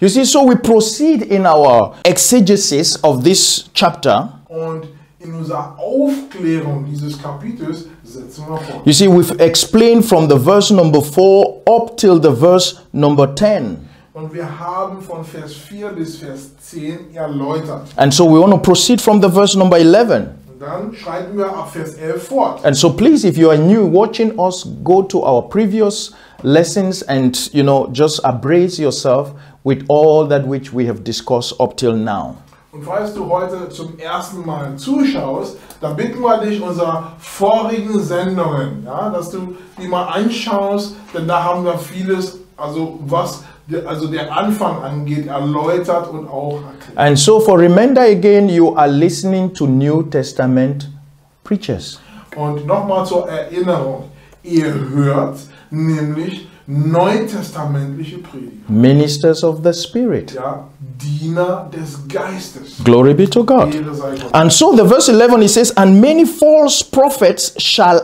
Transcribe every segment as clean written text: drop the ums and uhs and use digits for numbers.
You see, so we proceed in our exegesis of this chapter. Und in unserer Aufklärung dieses Kapitels setzen wir fort. You see, we've explained from the verse number 4 up till the verse number 10. Und wir haben von Vers 4 bis Vers 10 erläutert. And so we want to proceed from the verse number 11. Und dann schreiten wir ab Vers 11 fort. And so please, if you are new watching us, go to our previous lessons and, just abbrace yourself with all that which we have discussed up till now. Und falls du heute zum ersten Mal zuschaust, dann bitten wir dich, unsere vorigen Sendungen, ja, dass du die mal anschaust, denn da haben wir vieles, also was der Anfang angeht, erläutert und auch erklärt. And so for reminder again, you are listening to New Testament preachers. Und nochmal zur Erinnerung, ihr hört nämlich neutestamentliche Prediger. Ministers of the Spirit. Ja, Diener des Geistes. Glory be to God. Ehre sei Gott. And so the verse 11, it says, and many false prophets shall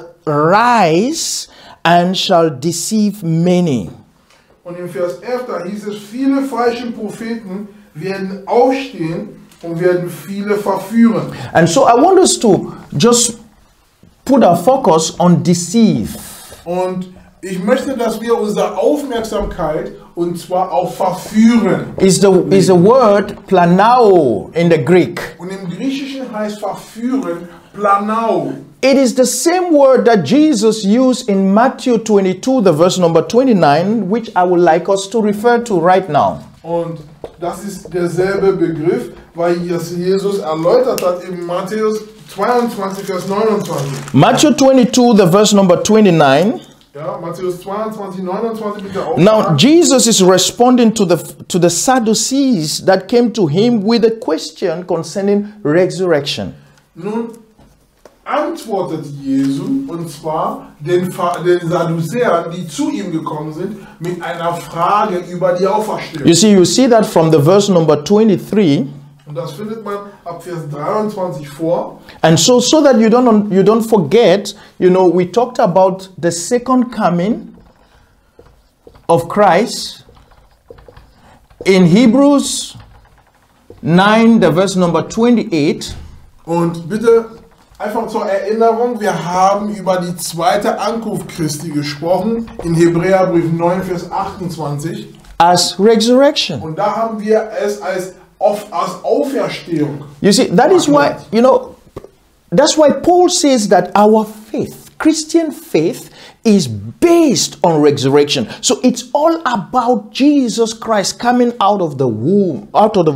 rise and shall deceive many. Und im Vers 11, da hieß es, viele falsche Propheten werden aufstehen und werden viele verführen. And so I want us to just put our focus on deceive. Und ich möchte, dass wir unsere Aufmerksamkeit und zwar auf verführen. Is the word planao in the Greek. Und im Griechischen heißt verführen planao. It is the same word that Jesus used in Matthew 22, the verse number 29, which I would like us to refer to right now. Und das ist derselbe Begriff, weil es Jesus erläutert hat in Matthäus 22, Vers 29. Matthew 22, the verse number 29. Ja, Matthäus 22, 29 bitte aufschlagen. Now Jesus is responding to the Sadducees that came to him with a question concerning resurrection. Nun antwortet Jesu, und zwar den Sadduzäern, die zu ihm gekommen sind, mit einer Frage über die Auferstehung. You see that from the verse number 23. Und das findet man ab Vers 23 vor. And so that you don't forget, we talked about the second coming of Christ in Hebrews 9, the verse number 28. Und bitte einfach zur Erinnerung, wir haben über die zweite Ankunft Christi gesprochen in Hebräerbrief 9, Vers 28. As resurrection. Und da haben wir es als Auferstehung. You see, that is why, that's why Paul says that our faith, Christian faith, is based on resurrection. So it's all about Jesus Christ coming out of the womb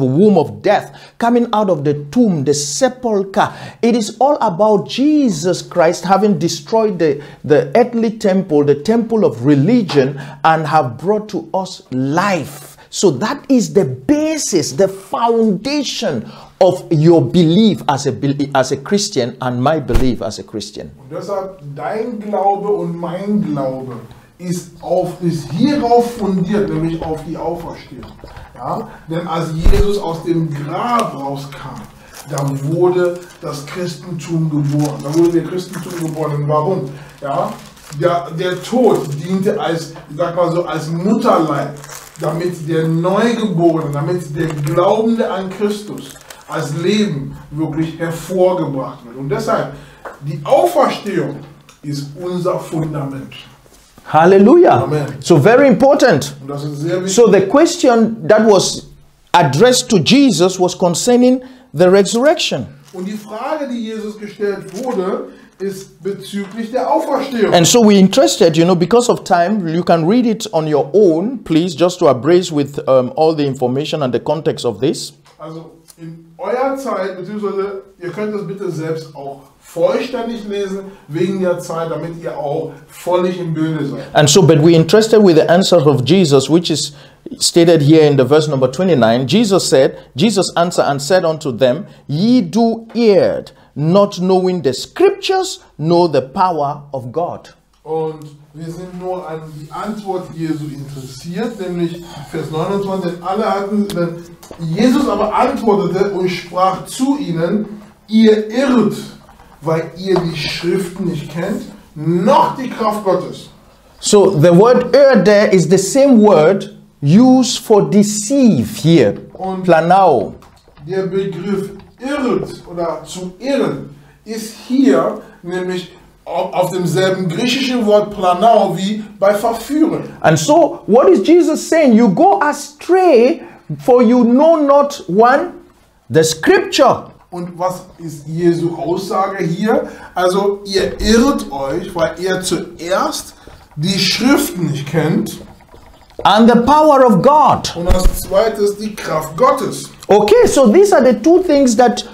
of death, coming out of the tomb, the sepulchre. It is all about Jesus Christ having destroyed the earthly temple, the temple of religion, and have brought to us life. So that is the basis, the foundation of your belief as a Christian and my belief as a Christian. Und deshalb dein Glaube und mein Glaube ist hierauf fundiert, nämlich auf die Auferstehung. Ja? Denn als Jesus aus dem Grab rauskam, da wurde das Christentum geboren. Da wurde der Christentum geboren. Und warum? Ja? Der Tod diente als Mutterleib, damit der Neugeborene, damit der Glaubende an Christus als Leben wirklich hervorgebracht wird. Und deshalb, die Auferstehung ist unser Fundament. Hallelujah. Amen. So very important. Und das ist sehr wichtig. So the question that was addressed to Jesus was concerning the resurrection. Und die Frage, die Jesus gestellt wurde, ist bezüglich der Auferstehung. And so we're interested, because of time, you can read it on your own, please, just to abreast with all the information and the context of this. Also in eurer Zeit, beziehungsweise ihr könnt das bitte selbst auch vollständig lesen, wegen der Zeit, damit ihr auch völlig im Bilde seid. And so, but we're interested with the answer of Jesus, which is stated here in the verse number 29. Jesus answered and said unto them, Ye do err, not knowing the scriptures, nor the power of God. Und wir sind nur an die Antwort Jesu interessiert, nämlich Vers 29, denn Jesus aber antwortete und sprach zu ihnen, ihr irrt, weil ihr die Schriften nicht kennt, noch die Kraft Gottes. So the word err there is the same word used for deceive here, Und planao. der Begriff irrt oder zu irren ist hier nämlich auf demselben griechischen Wort planao wie bei verführen. And so, what is Jesus saying? You go astray, for you know not one, the scripture. Und was ist Jesu Aussage hier? Also ihr irrt euch, weil ihr zuerst die Schriften nicht kennt And the power of God. und als zweites die Kraft Gottes. Okay, so these are the two things that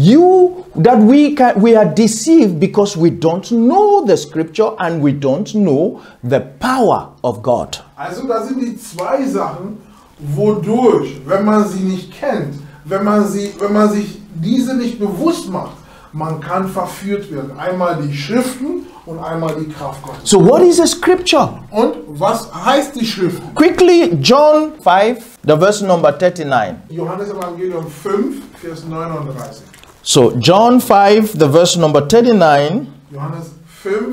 we are deceived because we don't know the scripture and we don't know the power of God. Also das sind die zwei Sachen, wodurch, wenn man sie nicht kennt, wenn man sich diese nicht bewusst macht, man kann verführt werden. Einmal die Schriften und einmal die Kraft Gottes. So what is the scripture? Und was heißt die Schriften? Quickly, John 5, the verse number 39. Johannes Evangelium 5, Vers 39. So John 5, the verse number 39. Johannes 5,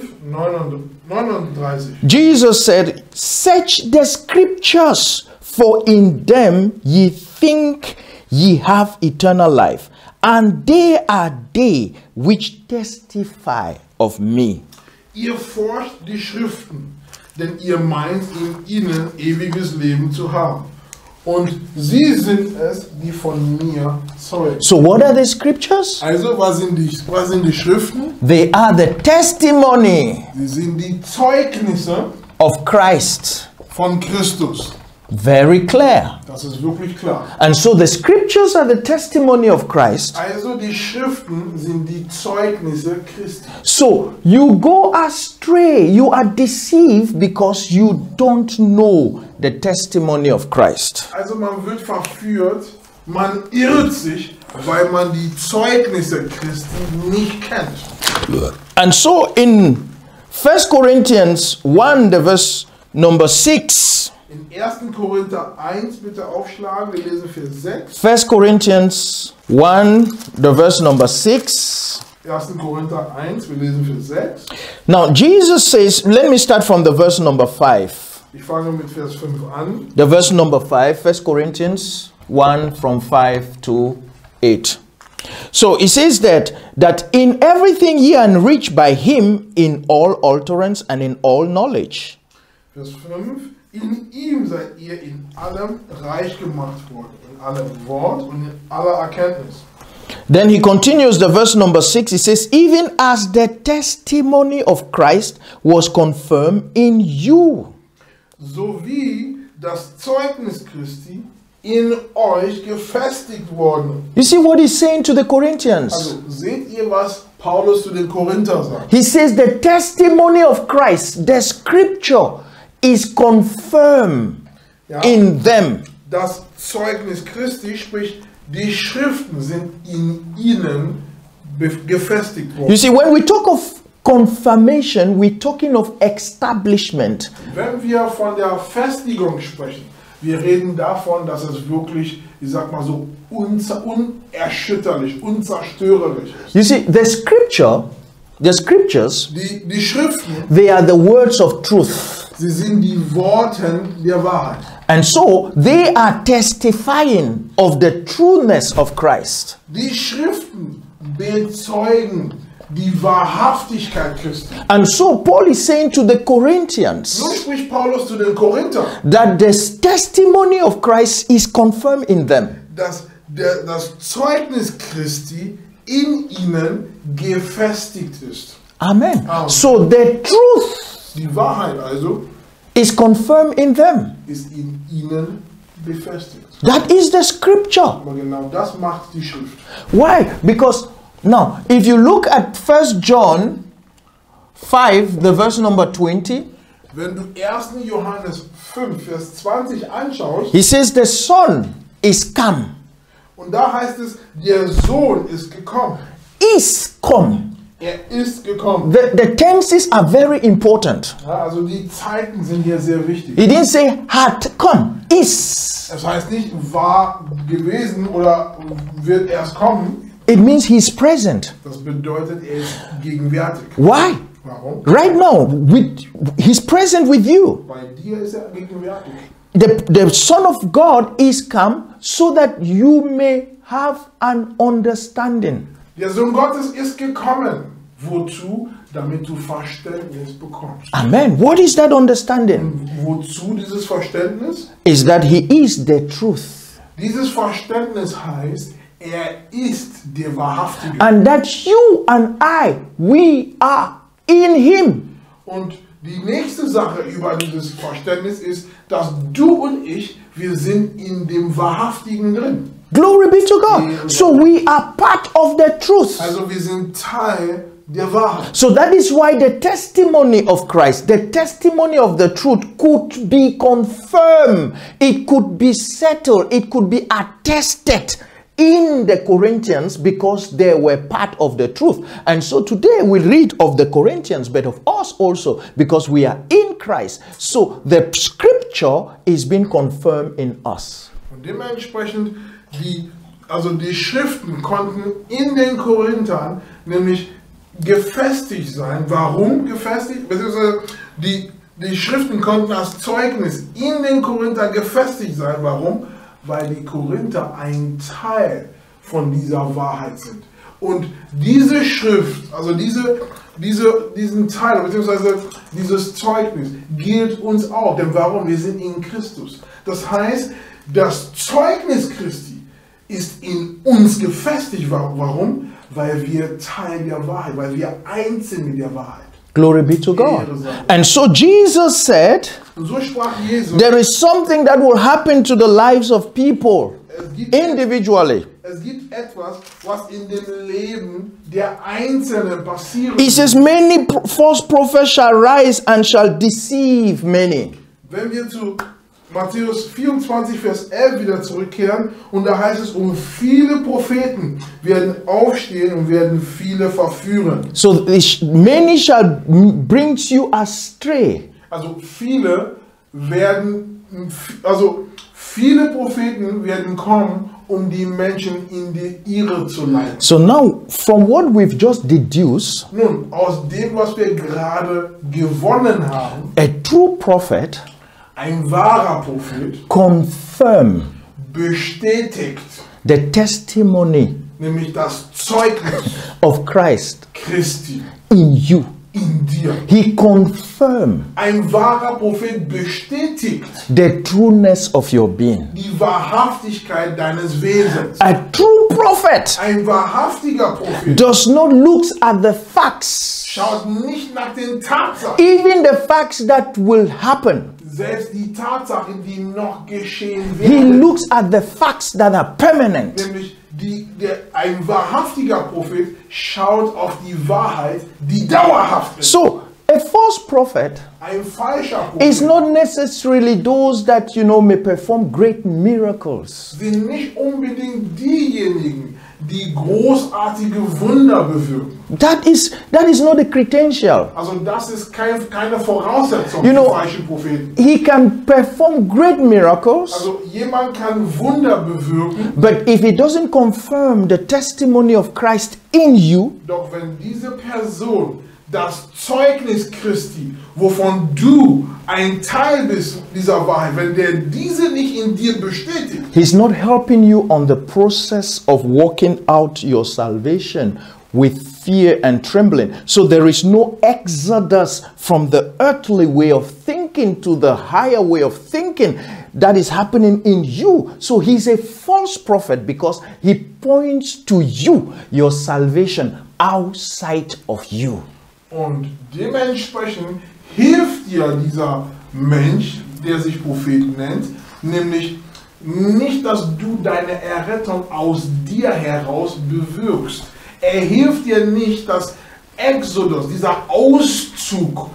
39. Jesus said, search the scriptures, for in them ye think ye have eternal life, and they are they which testify of me. Ihr forscht die Schriften, denn ihr meint in ihnen ewiges Leben zu haben. Und sie sind es, die von mir zeugen. So what are the scriptures? Also, was sind die Schriften? They are the testimony Sie sind die Zeugnisse of Christ. von Christus. Very clear. Das ist wirklich klar. And so the scriptures are the testimony of Christ. Also, die Schriften sind die Zeugnisse Christi. So you go astray, you are deceived because you don't know the testimony of Christ. Also, man wird verführt, man irrt sich, weil man die Zeugnisse Christi nicht kennt. And so in 1 Corinthians 1, the verse number 6, In 1. Korinther 1 bitte aufschlagen, wir lesen Vers 6. 1 Corinthians 1, the verse number 6. 1. Korinther 1, wir lesen Vers 6. Now Jesus says, let me start from the verse number 5. Ich fange mit Vers 5 an. The verse number 5, 1 Corinthians 1 from 5 to 8. So it says that in everything ye are enriched by him in all utterance and in all knowledge. Vers 5. In ihm seid ihr in allem reich gemacht worden, in allem Wort und in aller Erkenntnis. Then he continues the verse number 6. He says, even as the testimony of Christ was confirmed in you. Sowie das Zeugnis Christi in euch gefestigt worden. You see what he's saying to the Corinthians? Also seht ihr, was Paulus zu den Korinthern sagt? He says the testimony of Christ, the scripture, is confirmed Ja. in them. Das Zeugnis Christi, sprich die Schriften sind in ihnen gefestigt You worden. see, when we talk of confirmation, we're talking of establishment. Wenn wir von der Festigung sprechen, wir reden davon, dass es wirklich, ich sag mal so, unerschütterlich, unzerstörerisch ist. You see, the scriptures, Die Schriften, they are the words of truth. sie sind die Worten der Wahrheit. And so they are testifying of the trueness of Christ. Die Schriften bezeugen die Wahrhaftigkeit Christi. And so Paul is saying to the Corinthians Nun spricht Paulus zu den Korinthern, that the testimony of Christ is confirmed in them. dass das Zeugnis Christi in ihnen gefestigt ist. Amen. Amen. So the truth Die Wahrheit also is confirmed in them. ist in ihnen befestigt. That is the scripture. Aber genau das macht die Schrift. Why? Because now, if you look at 1 John 5, the verse number 20, Wenn du 1. Johannes 5, Vers 20 anschaust, he says the Son is come. und da heißt es, der Sohn ist gekommen. Is come. Er ist gekommen. The tenses are very important. Ja, also die Zeiten sind hier sehr wichtig. He didn't say had come. Is. Das heißt nicht, war gewesen oder wird erst kommen. It means he's present. Das bedeutet, er ist gegenwärtig. Why? Warum? Right now, he's present with you. Bei dir ist er gegenwärtig. the Son of God is come so that you may have an understanding. Der Sohn Gottes ist gekommen. Wozu? Damit du Verständnis bekommst. Amen. What is that understanding? Wozu dieses Verständnis? Is that he is the truth. Dieses Verständnis heißt, er ist der Wahrhaftige. And that you and I, we are in him. Und die nächste Sache über dieses Verständnis ist, dass du und ich, wir sind in dem Wahrhaftigen drin. Glory be to God. So we are part of the truth. Also wir sind Teil der Wahrheit. So that is why the testimony of Christ, the testimony of the truth could be confirmed. It could be settled. It could be attested in the Corinthians because they were part of the truth. And so today we read of the Corinthians, but of us also because we are in Christ. So the scripture is being confirmed in us. Und dementsprechend die Schriften konnten in den Korinthern nämlich gefestigt sein. Warum gefestigt? Beziehungsweise die Schriften konnten als Zeugnis in den Korinthern gefestigt sein. Warum? Weil die Korinther ein Teil von dieser Wahrheit sind. Und diese Schrift, also diesen Teil, beziehungsweise dieses Zeugnis, gilt uns auch. Denn warum? Wir sind in Christus. Das heißt, das Zeugnis Christi ist in uns gefestigt. Warum? Weil wir Teil der Wahrheit, weil wir eins sind mit der Wahrheit. Glory be to God. And so Jesus said, Und so sprach Jesus, there is something that will happen to the lives of people individually. Es gibt etwas, was in dem Leben der Einzelnen passiert. He says, many false prophets shall rise and shall deceive many. Wenn wir zu Matthäus 24, Vers 11 wieder zurückkehren, und da heißt es, viele Propheten werden aufstehen und werden viele verführen. So many shall bring you astray. Also viele Propheten werden kommen, um die Menschen in die Irre zu leiten. So now, from what we've just deduced, Nun, aus dem, was wir gerade gewonnen haben, a true prophet ein wahrer Prophet confirm bestätigt, the testimony nämlich das Zeugnis of Christ Christi in you. in dir. He confirm Ein wahrer Prophet bestätigt the trueness of your being. die Wahrhaftigkeit deines Wesens. A true prophet Ein wahrhaftiger Prophet does not look at the facts, schaut nicht nach den Tatsachen, even the facts that will happen. selbst die Tatsachen, die noch geschehen He werden. looks at the facts that are permanent. Nämlich ein wahrhaftiger Prophet schaut auf die Wahrheit, die dauerhaft ist. So, a false prophet Ein falscher is Prophet not necessarily those that, may perform great miracles. sind nicht unbedingt diejenigen, die großartige Wunder bewirken. That is not a credential. Also das ist keine Voraussetzung You für know- falsche Propheten. He can perform great miracles, Also jemand kann Wunder bewirken, but if he doesn't confirm the testimony of Christ in you, doch wenn diese Person das Zeugnis Christi, wovon du ein Teil bist dieser Wahrheit, wenn der diese nicht in dir bestätigt, he's not helping you on the process of working out your salvation with fear and trembling. So there is no exodus from the earthly way of thinking to the higher way of thinking that is happening in you. So he's a false prophet because he points to you, your salvation outside of you. und dementsprechend hilft dir dieser Mensch, der sich Prophet nennt, nämlich nicht, dass du deine Errettung aus dir heraus bewirkst. Er hilft dir nicht, dass Exodus, dieser Auszug,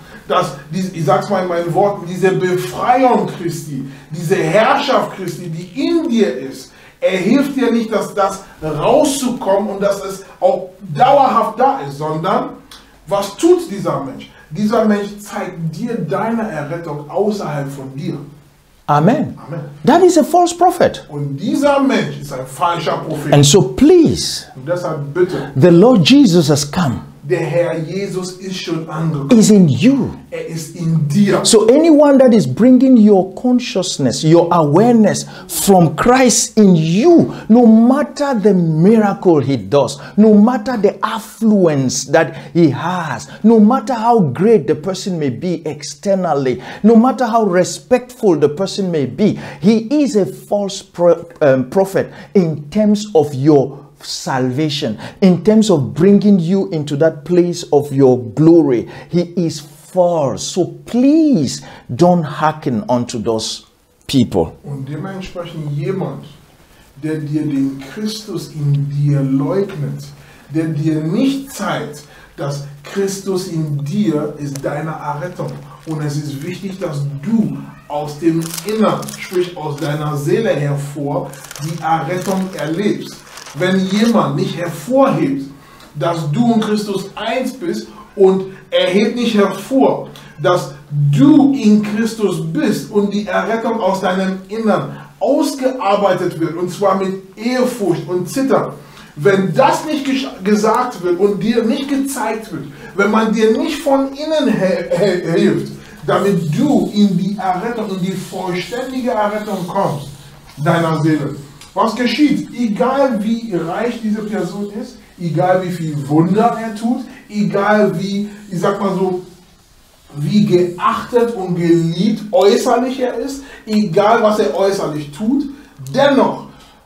ich sag's mal in meinen Worten, diese Befreiung Christi, diese Herrschaft Christi, die in dir ist, er hilft dir nicht, dass das rauszukommen und dass es auch dauerhaft da ist, sondern was tut dieser Mensch? Dieser Mensch zeigt dir deine Errettung außerhalb von dir. Amen. Amen. That is a false prophet. Und dieser Mensch ist ein falscher Prophet. And so please, Und deshalb bitte, the Lord Jesus has come. Der Herr Jesus ist schon angekommen. is in you. Er ist in dir. So anyone that is bringing your consciousness, your awareness from Christ in you, no matter the miracle he does, no matter the affluence that he has, no matter how great the person may be externally, no matter how respectful the person may be, he is a false prophet in terms of your salvation, in terms of bringing you into that place of your glory. He is false. So please don't hearken unto those people. Und dementsprechend jemand, der dir den Christus in dir leugnet, der dir nicht zeigt, dass Christus in dir ist deine Errettung. Und es ist wichtig, dass du aus dem Innern, sprich aus deiner Seele hervor, die Errettung erlebst. Wenn jemand nicht hervorhebt, dass du und Christus eins bist und er hebt nicht hervor, dass du in Christus bist und die Errettung aus deinem Innern ausgearbeitet wird, und zwar mit Ehrfurcht und Zittern. Wenn das nicht gesagt wird und dir nicht gezeigt wird, wenn man dir nicht von innen hilft, damit du in die Errettung, in die vollständige Errettung kommst, deiner Seele. Was geschieht? Egal wie reich diese Person ist, egal wie viel Wunder er tut, egal wie, ich sag mal so, wie geachtet und geliebt äußerlich er ist, egal was er äußerlich tut, dennoch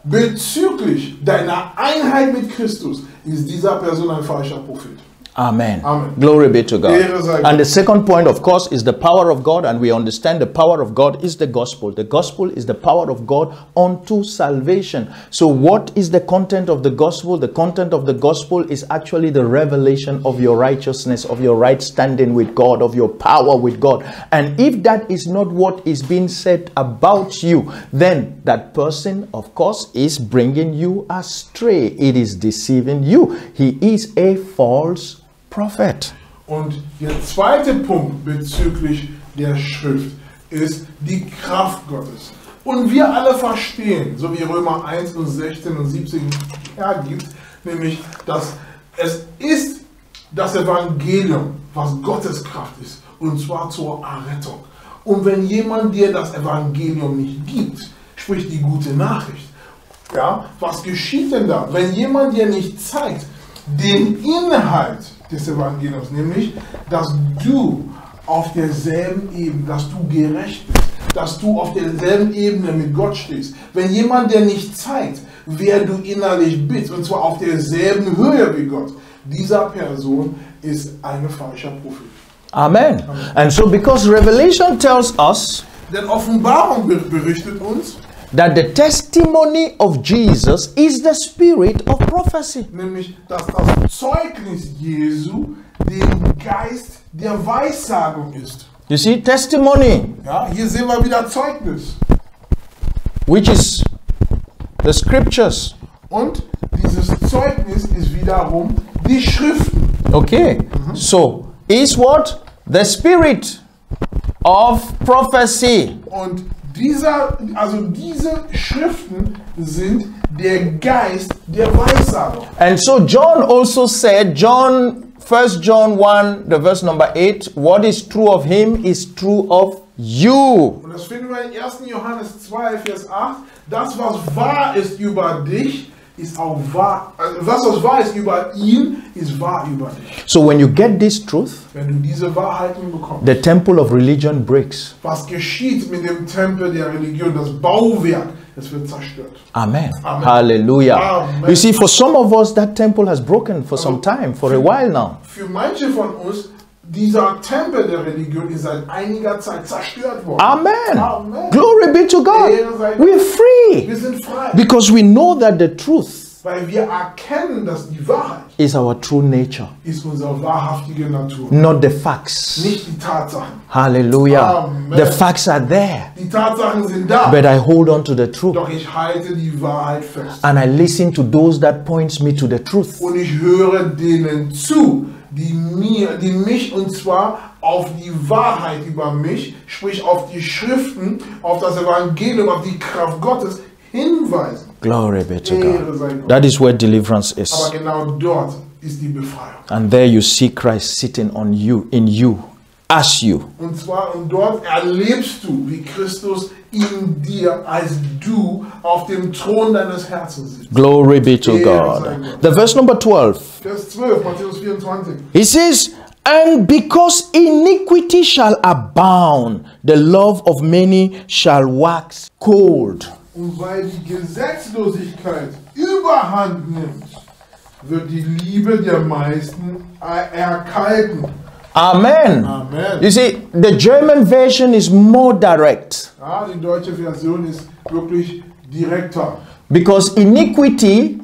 bezüglich deiner Einheit mit Christus ist dieser Person ein falscher Prophet. Amen. Amen. Glory be to God. And the second point, of course, is the power of God, and we understand the power of God is the gospel. The gospel is the power of God unto salvation. So what is the content of the gospel? The content of the gospel is actually the revelation of your righteousness, of your right standing with God, of your power with God. And if that is not what is being said about you, then that person, of course, is bringing you astray. It is deceiving you. He is a false prophet. Und der zweite Punkt bezüglich der Schrift ist die Kraft Gottes. Und wir alle verstehen, so wie Römer 1 und 16 und 17 hergibt, nämlich, dass es ist das Evangelium, was Gottes Kraft ist, und zwar zur Errettung. Und wenn jemand dir das Evangelium nicht gibt, sprich die gute Nachricht, ja, was geschieht denn da? Wenn jemand dir nicht zeigt, den Inhalt des Evangeliums, nämlich, dass du auf derselben Ebene, dass du gerecht bist, dass du auf derselben Ebene mit Gott stehst. Wenn jemand dir nicht zeigt, wer du innerlich bist, und zwar auf derselben Höhe wie Gott, dieser Person ist ein falscher Prophet. Amen. And so because Revelation tells us, denn Offenbarung berichtet uns, that the testimony of Jesus is the spirit of prophecy. Nämlich, dass das Zeugnis Jesu den Geist der Weissagung ist. You see, testimony, Ja, hier sehen wir wieder Zeugnis. which is the scriptures. Und dieses Zeugnis ist wiederum die Schriften. Okay, so is what? The spirit of prophecy. Und diese Schriften sind der Geist der Weissagung. And so John also said, 1 John 1, the verse number 8, what is true of him is true of you. Und das finden wir in 1. Johannes 2, Vers 8. Das, was wahr ist über dich, ist auch wahr. Also was wahr ist über ihn, ist wahr über dich. So when you get this truth, Wenn du diese Wahrheiten bekommst, the temple of religion breaks. was geschieht mit dem Tempel der Religion, das Bauwerk, es wird zerstört. Amen. Amen. Hallelujah. Amen. You see, for some of us, that temple has broken for some time, for a while now. Für manche von uns, dieser Tempel der Religion ist seit einiger Zeit zerstört worden. Amen. Amen. Glory be to God. We're free Wir sind frei, because we know that the truth weil wir erkennen, dass die Wahrheit is our true nature, ist unsere wahrhaftige Natur, not the facts. nicht die Tatsachen. Hallelujah. Amen. The facts are there, Die Tatsachen sind da, but I hold on to the truth doch ich halte die Wahrheit fest. and I listen to those that points me to the truth. Und ich höre denen zu, die mich und zwar auf die Wahrheit über mich, sprich auf die Schriften, auf das Evangelium, auf die Kraft Gottes hinweisen. Glory be to Ehre God. sei Gott. That is where deliverance Aber is. genau dort ist die Befreiung. And there you see Christ sitting on you, in you, as you. Und zwar, und dort erlebst du, wie Christus in dir, als du auf dem Thron deines Herzens sitzt. Glory be to God. The verse number 12. Vers 12, Matthäus 24. He says, and because iniquity shall abound, the love of many shall wax cold. Und weil die Gesetzlosigkeit überhand nimmt, wird die Liebe der meisten erkalten. Amen. Amen. You see, the German version is more direct. Ja, die deutsche Version ist wirklich direkter. Because iniquity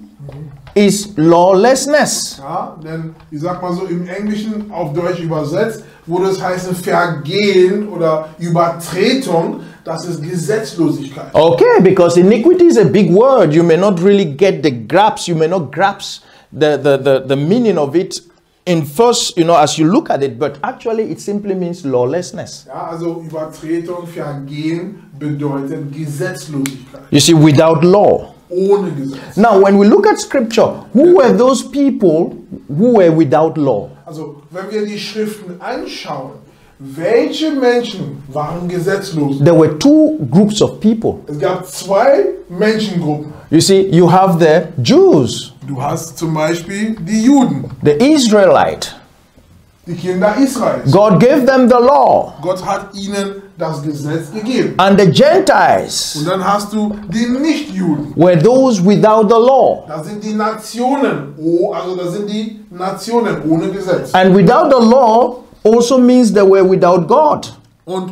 is lawlessness. Ja, denn ich sag mal so, im Englischen auf Deutsch übersetzt, würde es heißen Vergehen oder Übertretung, das ist Gesetzlosigkeit. Okay, because iniquity is a big word. You may not really get the grasp. You may not grasp the meaning of it in first, as you look at it. But actually, it simply means lawlessness. Ja, also Übertretung, Vergehen bedeutet Gesetzlosigkeit. You see, without law. Ohne Gesetz. Now, when we look at scripture, who were those people who were without law? Also, wenn wir die Schriften anschauen, welche Menschen waren gesetzlos? There were two groups of people. Es gab zwei Menschengruppen. You see, you have the Jews, Du hast zum Beispiel die Juden, the Israelite. die Kinder Israels. God gave them the law. Gott hat ihnen das Gesetz gegeben. And the Gentiles Und dann hast du die Nichtjuden. were those without the law. Das sind die Nationen. Oh, also das sind die Nationen ohne Gesetz. And without the law also means they were without God. Und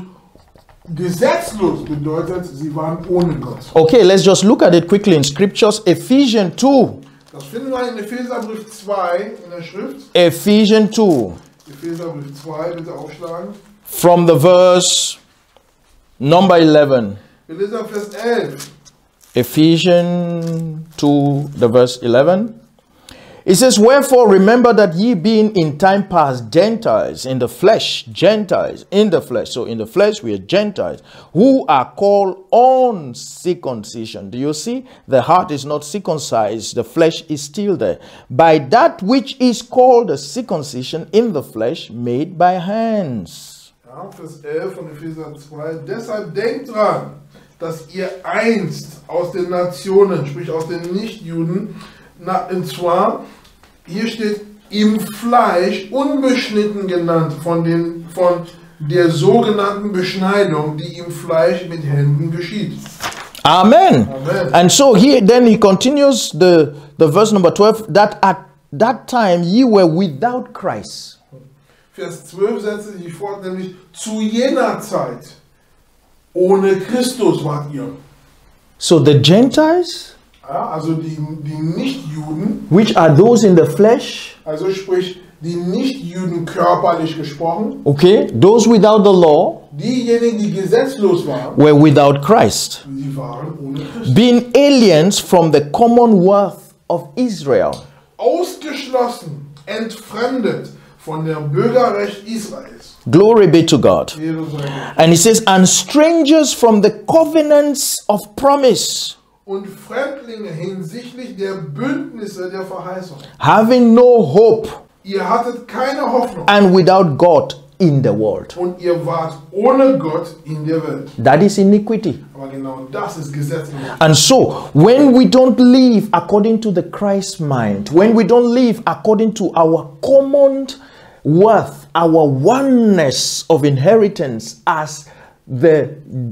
gesetzlos bedeutet, sie waren ohne Gott. Okay, let's just look at it quickly in scriptures. Ephesians 2. Das finden wir in Epheserbrief 2 in der Schrift. Ephesians 2. Epheserbrief 2, bitte aufschlagen. From the verse number 11. Wir lesen Vers 11. Ephesians 2, the verse 11. It says, wherefore remember that ye being in time past Gentiles in the flesh, Gentiles in the flesh. So in the flesh we are Gentiles who are called uncircumcision. Do you see? The heart is not circumcised, the flesh is still there. By that which is called the circumcision in the flesh made by hands. Ja, Vers 11 von Epheser 2. Deshalb denkt dran, dass ihr einst aus den Nationen, sprich aus den Nichtjuden, und zwar, hier steht, im Fleisch unbeschnitten genannt, von der sogenannten Beschneidung, die im Fleisch mit Händen geschieht. Amen. Amen. And so here then he continues the verse number 12, that at that time ye were without Christ. Vers 12 setzt sich fort, nämlich zu jener Zeit ohne Christus wart ihr. So the Gentiles, Ja, also die Nichtjuden, which are those in the flesh, also sprich die Nichtjuden körperlich gesprochen, okay, those without the law, diejenigen, die gesetzlos waren, were without Christ, sie waren ohne Christus. being aliens from the commonwealth of Israel. Ausgeschlossen, entfremdet von der Bürgerrecht Israels. Glory be to God. Ehre sei Gott. And he says, and strangers from the covenants of promise, Und Fremdlinge hinsichtlich der Bündnisse der Verheißung. having no hope Ihr hattet keine Hoffnung and without God in the world. und ihr wart ohne Gott in der Welt. That is iniquity. Aber genau das ist Gesetzlosigkeit. And so, when we don't live according to the Christ mind, when we don't live according to our common worth, our oneness of inheritance as the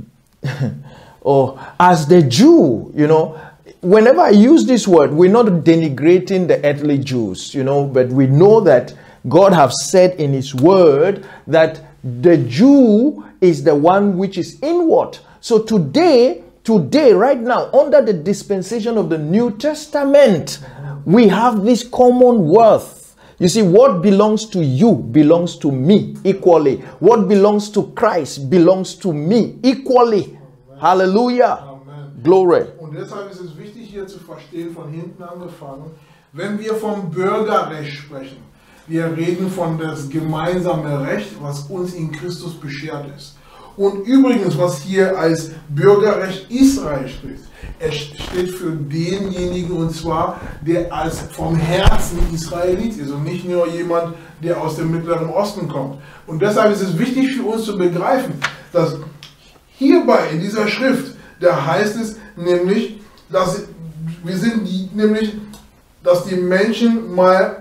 or as the Jew, whenever I use this word, we're not denigrating the earthly Jews, but we know that God has said in his word that the Jew is the one which is inward. So today, right now, under the dispensation of the New Testament, we have this common worth. You see, what belongs to you belongs to me equally. What belongs to Christ belongs to me equally. Hallelujah. Amen. Glory. Und deshalb ist es wichtig hier zu verstehen, von hinten angefangen, wenn wir vom Bürgerrecht sprechen, wir reden von das gemeinsame Recht, was uns in Christus beschert ist. Und übrigens, was hier als Bürgerrecht Israel steht, es steht für denjenigen, und zwar, der als vom Herzen Israelit ist und nicht nur jemand, der aus dem Mittleren Osten kommt. Und deshalb ist es wichtig für uns zu begreifen, dass hierbei in dieser Schrift, da heißt es nämlich, dass dass die Menschen mal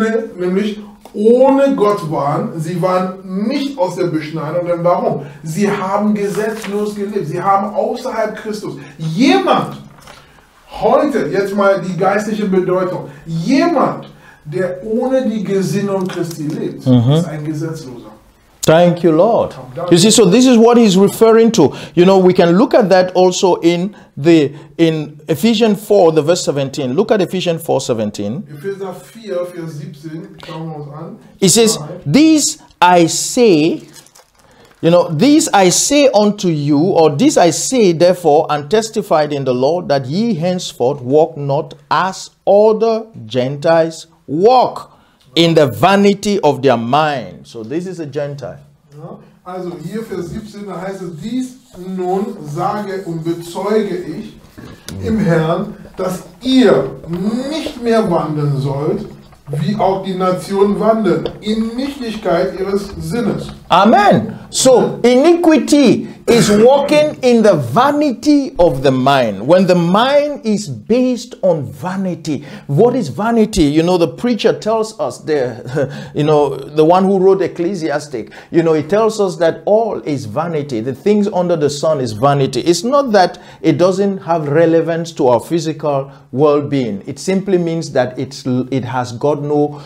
ohne Gott waren. Sie waren nicht aus der Beschneidung. Denn warum? Sie haben gesetzlos gelebt. Sie haben außerhalb Christus. Jemand, heute, jetzt mal die geistliche Bedeutung, jemand, der ohne die Gesinnung Christi lebt, ist ein Gesetzloser. Thank you, Lord. You see, so this is what he's referring to. You know, we can look at that also in Ephesians 4, the verse 17. Look at Ephesians 4:17. Epheser 4, Vers 17, schauen wir uns an. It says, "These I say, these I say unto you, or this I say therefore, and testified in the Lord, that ye henceforth walk not as other Gentiles walk, in the vanity of their mind." So this is a Gentile. Ja, also hier Vers 17, da heißt es, dies nun sage und bezeuge ich im Herrn, dass ihr nicht mehr wandeln sollt, wie auch die Nationen wandeln, in Nichtigkeit ihres Sinnes. Amen. So iniquity is walking in the vanity of the mind. When the mind is based on vanity, what is vanity? You know, the preacher tells us, the one who wrote Ecclesiastic, he tells us that all is vanity. The things under the sun is vanity. It's not that it doesn't have relevance to our physical well-being. It simply means that it has got no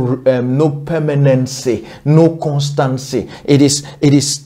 permanency, no constancy. It is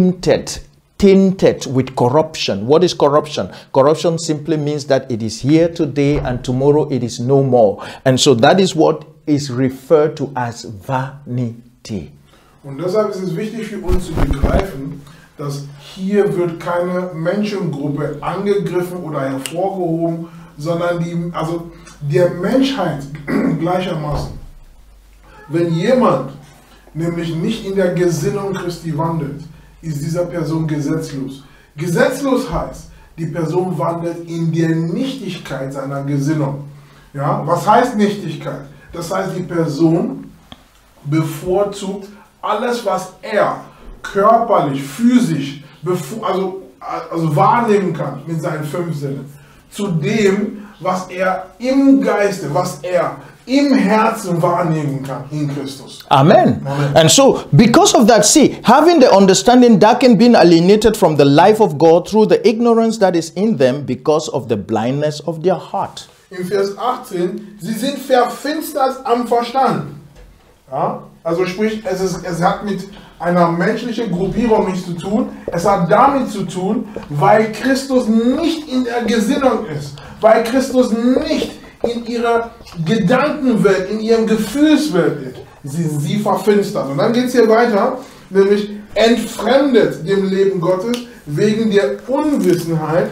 tainted with corruption. What is corruption? Corruption simply means that it is here today and tomorrow it is no more. And so that is what is referred to as vanity. Und deshalb ist es wichtig für uns zu begreifen, dass hier wird keine Menschengruppe angegriffen oder hervorgehoben, sondern der Menschheit gleichermaßen. Wenn jemand nämlich nicht in der Gesinnung Christi wandelt, ist dieser Person gesetzlos. Gesetzlos heißt, die Person wandelt in der Nichtigkeit seiner Gesinnung. Ja? Was heißt Nichtigkeit? Das heißt, die Person bevorzugt alles, was er körperlich, physisch, wahrnehmen kann mit seinen 5 Sinnen, zu dem, was er im Geiste, was er im Herzen wahrnehmen kann in Christus. Amen. Amen. And so, because of that, see, having the understanding darkened, being alienated from the life of God through the ignorance that is in them because of the blindness of their heart. Im Vers 18, sie sind verfinstert am Verstand. Ja? Also sprich, es hat mit einer menschlichen Gruppierung nichts zu tun. Es hat damit zu tun, weil Christus nicht in der Gesinnung ist. Weil Christus nicht in ihrer Gedankenwelt, in ihrem Gefühlswelt ist. Sie verfinstert. Und dann geht es hier weiter, nämlich entfremdet dem Leben Gottes wegen der Unwissenheit,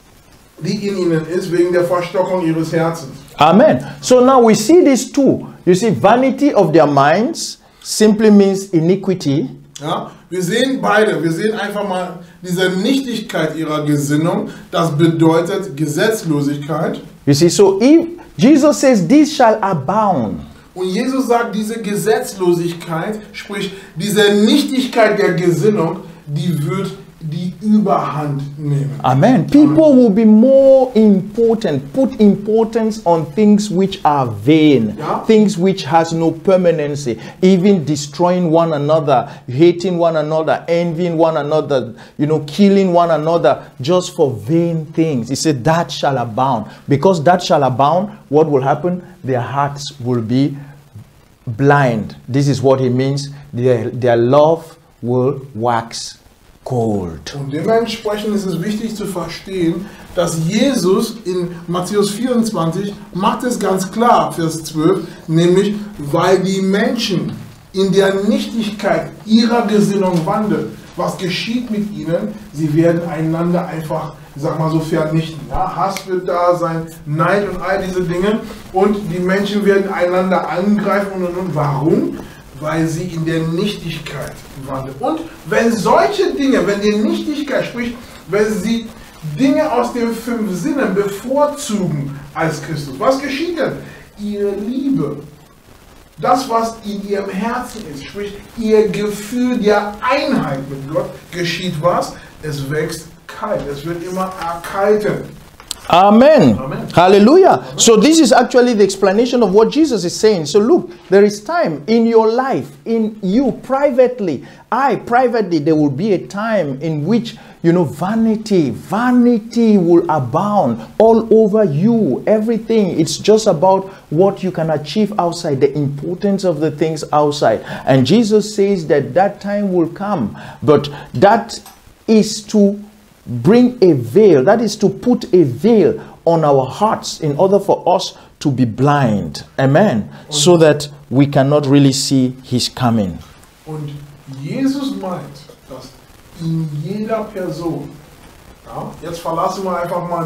die in ihnen ist, wegen der Verstockung ihres Herzens. Amen. So now we see these two. You see, vanity of their minds simply means iniquity. Ja, wir sehen beide. Wir sehen einfach mal diese Nichtigkeit ihrer Gesinnung. Das bedeutet Gesetzlosigkeit. You see, so if Jesus says, "This shall abound." Und Jesus sagt, diese Gesetzlosigkeit, sprich diese Nichtigkeit der Gesinnung, die wird die Überhand nehmen. Amen. People will be more important, put importance on things which are vain, things which has no permanency, even destroying one another, hating one another, envying one another, killing one another just for vain things. He said that shall abound. Because that shall abound, what will happen? Their hearts will be blind. This is what he means. Their love will wax cold. Und dementsprechend ist es wichtig zu verstehen, dass Jesus in Matthäus 24 macht es ganz klar, Vers 12, nämlich, weil die Menschen in der Nichtigkeit ihrer Gesinnung wandeln. Was geschieht mit ihnen? Sie werden einander einfach, vernichten. Ja? Hass wird da sein, Neid und all diese Dinge. Und die Menschen werden einander angreifen. Und warum? weil sie in der Nichtigkeit wandeln. Und wenn solche Dinge, wenn die Nichtigkeit, sprich, wenn sie Dinge aus den 5 Sinnen bevorzugen als Christus, was geschieht denn? Ihre Liebe, das, was in ihrem Herzen ist, sprich, ihr Gefühl der Einheit mit Gott, geschieht was? Es wächst kalt, es wird immer erkalten. Amen. Amen. Hallelujah. Amen. So this is actually the explanation of what Jesus is saying. So look, there is time in your life, in you privately. Privately, there will be a time in which, you know, vanity will abound all over you. Everything. It's just about what you can achieve outside, the importance of the things outside. And Jesus says that that time will come. But that is to bring a veil, that is to put a veil on our hearts in order for us to be blind. Amen. So that we cannot really see his coming. Und Jesus meint, dass in jeder Person, ja, jetzt verlassen wir einfach mal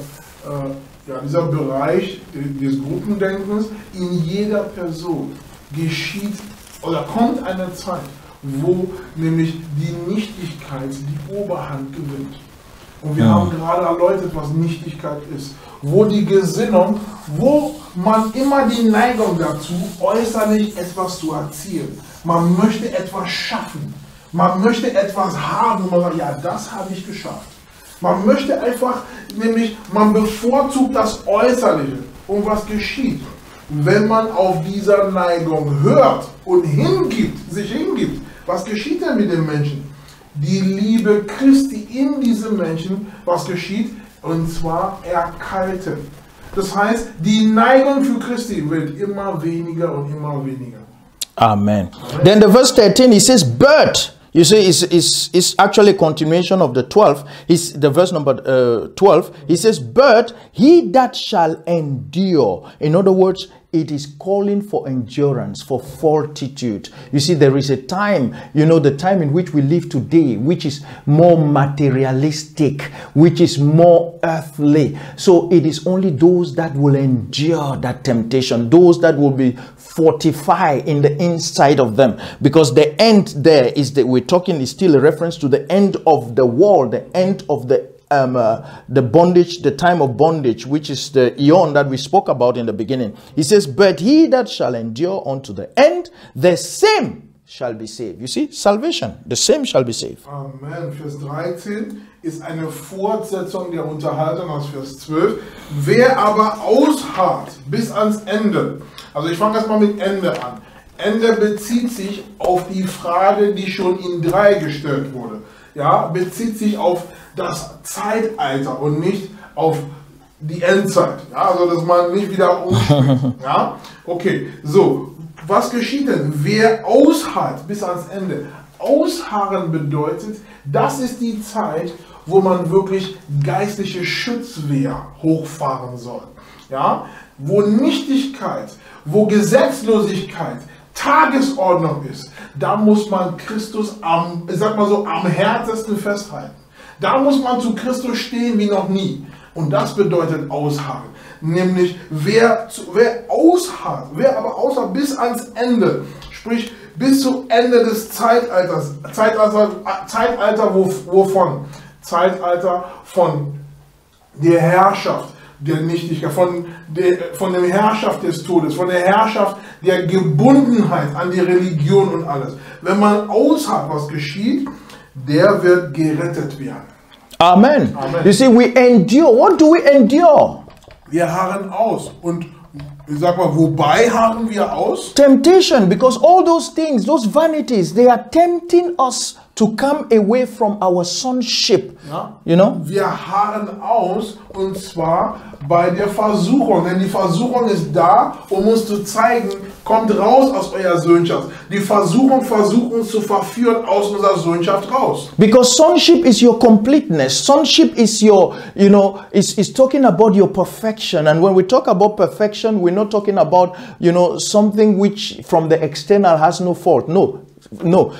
dieser Bereich des Gruppendenkens, in jeder Person geschieht oder kommt eine Zeit, wo nämlich die Nichtigkeit die Oberhand gewinnt. Und wir haben gerade erläutert, was Nichtigkeit ist. Wo die Gesinnung, wo man immer die Neigung dazu, äußerlich etwas zu erzielen. Man möchte etwas schaffen. Man möchte etwas haben, wo man sagt, ja, das habe ich geschafft. Man möchte einfach, nämlich, man bevorzugt das Äußerliche. Und was geschieht? Wenn man auf dieser Neigung hört und sich hingibt, was geschieht denn mit dem Menschen? Die Liebe Christi in diesem Menschen, was geschieht? Und zwar erkalten. Das heißt, die Neigung für Christi wird immer weniger und immer weniger. Amen. Then the verse 13, he says, but, you see, it's actually a continuation of the 12. It's the verse number 12. He says, but he that shall endure. In other words, it is calling for endurance, for fortitude. You see, there is a time, you know, the time in which we live today, which is more materialistic, which is more earthly. So it is only those that will endure that temptation, those that will be fortified in the inside of them. Because the end there is that we're talking is still a reference to the end of the world, the end of the bondage, the time of bondage, which is the eon that we spoke about in the beginning. He says, but he that shall endure unto the end, the same shall be saved. You see, salvation, the same shall be saved. Amen. Vers 13 ist eine Fortsetzung der Unterhaltung aus Vers 12. Wer aber ausharrt bis ans Ende, also ich fange erstmal mit Ende an. Ende bezieht sich auf die Frage, die schon in 3 gestellt wurde. Ja, bezieht sich auf das Zeitalter und nicht auf die Endzeit. Ja, also dass man nicht wieder umspringt. Ja, okay. So, was geschieht denn? Wer ausharrt bis ans Ende? Ausharren bedeutet, das ist die Zeit, wo man wirklich geistliche Schutzwehr hochfahren soll. Ja, wo Nichtigkeit, wo Gesetzlosigkeit Tagesordnung ist, da muss man Christus am härtesten festhalten. Da muss man zu Christus stehen wie noch nie. Und das bedeutet ausharren. Nämlich, wer ausharrt, wer aber ausharrt bis ans Ende, sprich bis zum Ende des Zeitalters. Zeitalter wovon? Zeitalter von der Herrschaft der Nichtigkeit, von der Herrschaft des Todes, von der Herrschaft der Gebundenheit an die Religion und alles. Wenn man ausharrt, was geschieht, der wird gerettet werden. Amen. Amen. You see, we endure. What do we endure? Wir harren aus. Und ich sag mal, wobei harren wir aus? Temptation, because all those things, those vanities, they are tempting us to come away from our sonship. Ja? You know? Wir harren aus, und zwar bei der Versuchung. Denn die Versuchung ist da, um uns zu zeigen, kommt raus aus eurer Sohnschaft. Die Versuchung versucht uns zu verführen aus unserer Sohnschaft raus. Because sonship is your completeness. Sonship is your, you know, is talking about your perfection. And when we talk about perfection, we're not talking about, you know, something which from the external has no fault. No. No,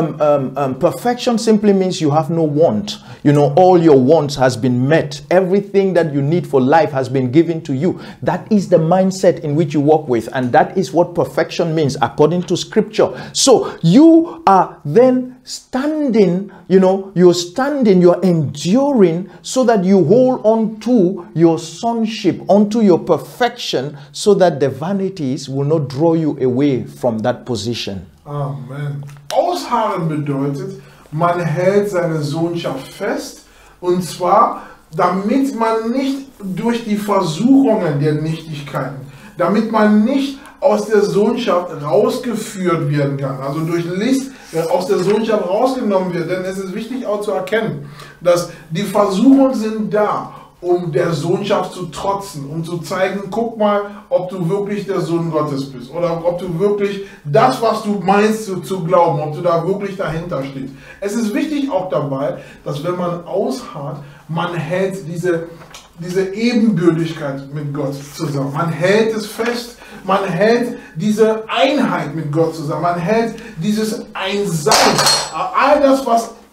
perfection simply means you have no want. You know, all your wants has been met. Everything that you need for life has been given to you. That is the mindset in which you walk with, and that is what perfection means according to scripture. So you are then standing, you know, you're standing, you're enduring, so that you hold on to your sonship, onto your perfection, so that the vanities will not draw you away from that position. Amen. Ausharren bedeutet, man hält seine Sohnschaft fest, und zwar, damit man nicht durch die Versuchungen der Nichtigkeiten, damit man nicht aus der Sohnschaft rausgeführt werden kann, also durch List aus der Sohnschaft rausgenommen wird. Denn es ist wichtig auch zu erkennen, dass die Versuchungen sind da, um der Sohnschaft zu trotzen, um zu zeigen, guck mal, ob du wirklich der Sohn Gottes bist oder ob du wirklich das, was du meinst zu glauben, ob du da wirklich dahinter stehst. Es ist wichtig auch dabei, dass wenn man ausharrt, man hält diese Ebenbürtigkeit mit Gott zusammen. Man hält es fest, man hält diese Einheit mit Gott zusammen, man hält dieses Einsein, all das,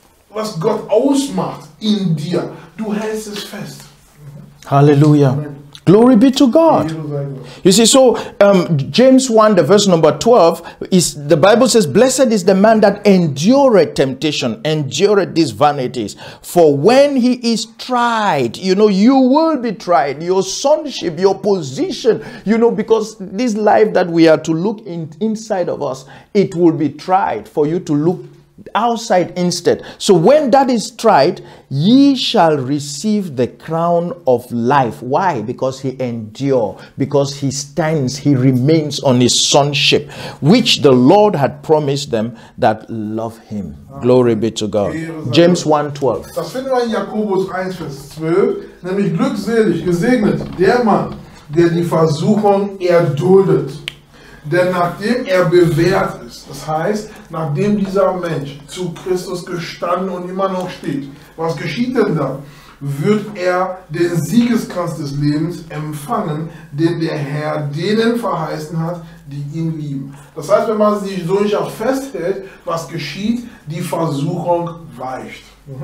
was Gott ausmacht in dir, du hältst es fest. Hallelujah. Glory be to God. You see, so James 1, the verse number 12, is the Bible says, blessed is the man that endureth temptation, endureth these vanities. For when he is tried, you know, you will be tried. Your sonship, your position, you know, because this life that we are to look inside of us, it will be tried for you to look outside instead. So when that is tried, ye shall receive the crown of life. Why? Because he endure, because he stands, he remains on his sonship, which the Lord had promised them that love him. Glory be to God. James 1:12. Das finden wir in Jakobus 1, Vers 12, nämlich glückselig, gesegnet der Mann, der die Versuchung erduldet. Denn nachdem er bewährt ist, das heißt, nachdem dieser Mensch zu Christus gestanden und immer noch steht, was geschieht denn da? Wird er den Siegeskranz des Lebens empfangen, den der Herr denen verheißen hat, die ihn lieben. Das heißt, wenn man die Sohnschaft festhält, was geschieht? Die Versuchung weicht.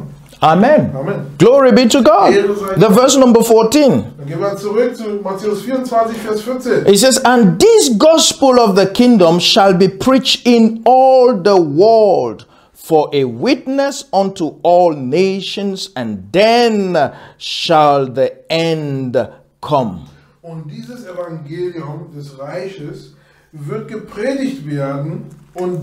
Amen. Amen. Glory be to God. The verse number 14. Dann gehen wir zurück zu Matthäus 24, Vers 14. It says, and this gospel of the kingdom shall be preached in all the world for a witness unto all nations, and then shall the end come. Und dieses Evangelium des Reiches wird gepredigt werden und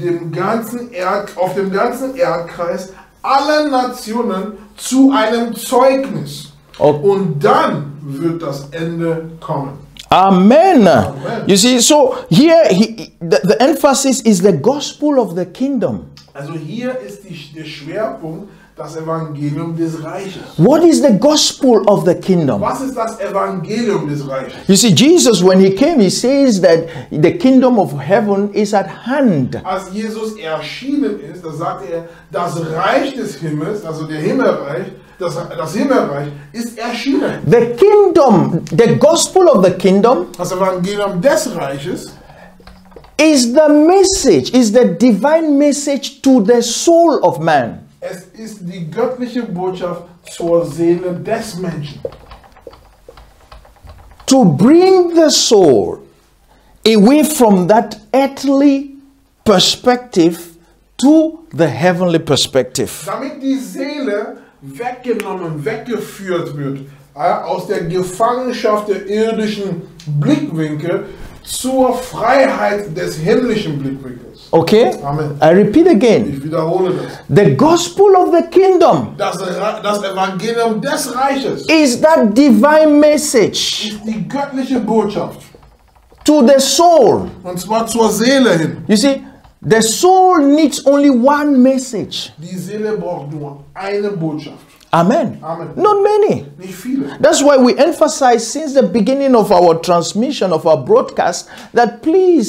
auf dem ganzen Erdkreis alle Nationen zu einem Zeugnis. Okay. Und dann wird das Ende kommen. Amen. Amen. You see, so here the emphasis is the gospel of the kingdom. Also hier ist der Schwerpunkt das Evangelium des Reiches. What is the gospel of the kingdom? Was ist das Evangelium des Reiches? You see, Jesus, when he came, he says that the kingdom of heaven is at hand. Als Jesus erschienen ist, da sagte er, das Reich des Himmels, also der Himmelreich, das Himmelreich ist erschienen. The kingdom, the gospel of the kingdom, Das Evangelium des Reiches is the message, is the divine message to the soul of man. Es ist die göttliche Botschaft zur Seele des Menschen. To bring the soul away from that earthly perspective to the heavenly perspective. Damit die Seele weggeführt wird aus der Gefangenschaft der irdischen Blickwinkel zur Freiheit des himmlischen Blickwinkels. Okay? Amen. I repeat again. Ich wiederhole das. The gospel of the kingdom Das Evangelium des Reiches is that divine message ist die göttliche Botschaft. to the soul. Und zwar zur Seele hin. You see, the soul needs only one message. Die Seele braucht nur eine Botschaft. Amen. Amen. Not many. Nicht viele. That's why we emphasize since the beginning of our transmission, of our broadcast, that please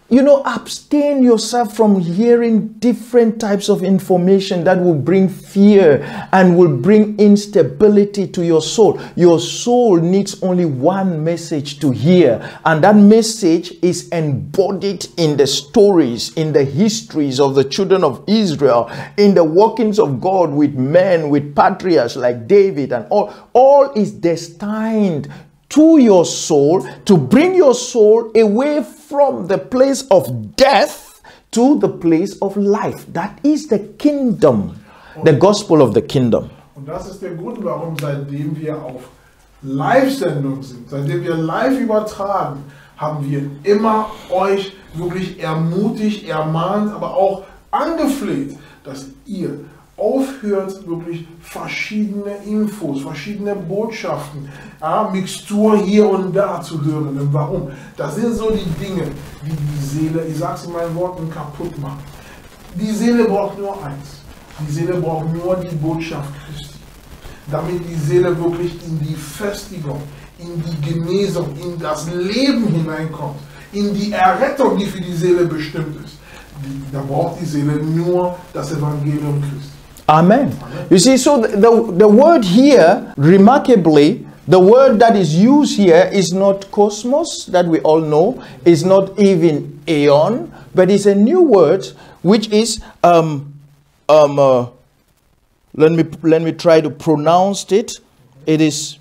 you know, abstain yourself from hearing different types of information that will bring fear and will bring instability to your soul. Your soul needs only one message to hear, and that message is embodied in the stories, in the histories of the children of Israel, in the workings of God with men, with patriarchs like David, and all is destined to your soul, to bring your soul away from the place of death to the place of life. That is the kingdom, the gospel of the kingdom. Und das ist der Grund, warum seitdem wir auf Live-Sendung sind, seitdem wir live übertragen, haben wir immer euch wirklich ermutigt, ermahnt, aber auch angefleht, dass ihr aufhört, wirklich verschiedene Infos, verschiedene Botschaften, ja, Mixtur hier und da zu hören. Und warum? Das sind so die Dinge, die die Seele, ich sage es in meinen Worten, kaputt machen. Die Seele braucht nur eins. Die Seele braucht nur die Botschaft Christi. Damit die Seele wirklich in die Festigung, in die Genesung, in das Leben hineinkommt, in die Errettung, die für die Seele bestimmt ist. Da braucht die Seele nur das Evangelium Christi. Amen. You see, so the word here, remarkably, the word that is used here is not cosmos, that we all know, is not even aeon, but it's a new word, which is, let me try to pronounce it. It is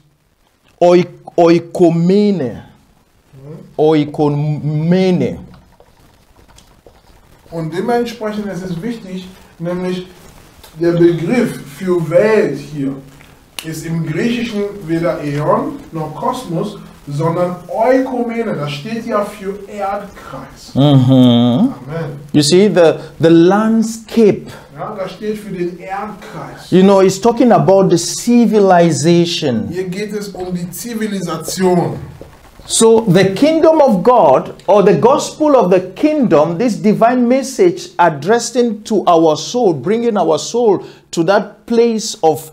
oikomene. Oikomene. Und dementsprechend ist es wichtig, nämlich der Begriff für Welt hier ist im Griechischen weder Äon noch Kosmos, sondern Oikomene. Das steht ja für Erdkreis. Amen. You see, the landscape. Ja, das steht für den Erdkreis. You know, it's talking about the civilization. Hier geht es um die Zivilisation. So the kingdom of God, or the gospel of the kingdom, this divine message addressing to our soul, bringing our soul to that place of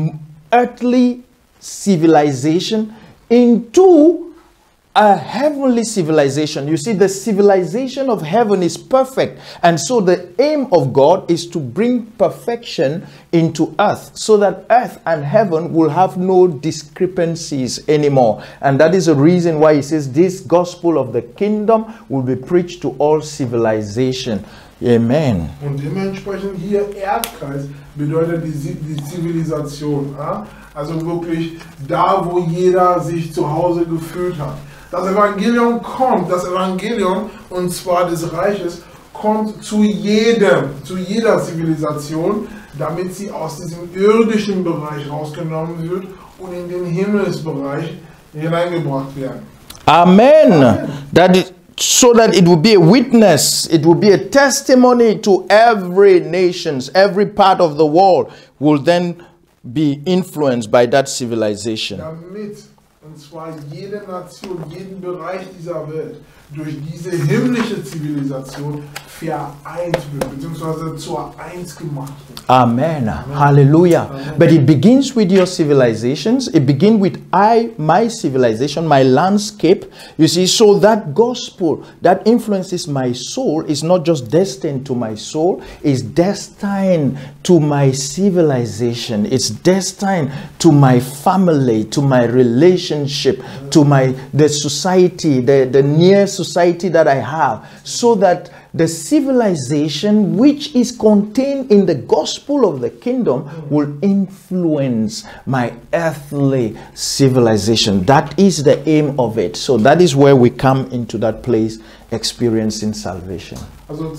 earthly civilization into a heavenly civilization. You see, the civilization of heaven is perfect, and so the aim of God is to bring perfection into earth, so that earth and heaven will have no discrepancies anymore. And that is the reason why he says this gospel of the kingdom will be preached to all civilization. Amen. Und dementsprechend hier Erdkreis bedeutet die Zivilisation. Ja? Also wirklich da, wo jeder sich zu Hause gefühlt hat. Das Evangelium kommt, das Evangelium, und zwar des Reiches, kommt zu jedem, zu jeder Zivilisation, damit sie aus diesem irdischen Bereich rausgenommen wird und in den Himmelsbereich hineingebracht werden. Amen. Amen. So that it will be a witness, it will be a testimony to every nation, every part of the world will then be influenced by that civilization. Damit, und zwar jede Nation, jeden Bereich dieser Welt durch diese himmlische Zivilisation vereint wird, beziehungsweise zur Eins gemacht wird. Amen. Amen. Hallelujah. Amen. But it begins with your civilizations. It begins with my civilization, my landscape. You see, so that gospel that influences my soul is not just destined to my soul, it's destined to my civilization. It's destined to my family, to my relationship, to the society, the near society that I have, so that the civilization which is contained in the gospel of the kingdom will influence my earthly civilization. That is the aim of it. So that is where we come into that place, experiencing salvation. Also